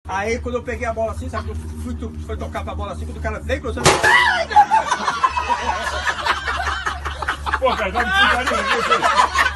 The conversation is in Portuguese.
Aí quando eu peguei a bola assim, sabe? Eu fui tocar pra bola assim, quando o cara veio cruzando. Pô, cara, tá me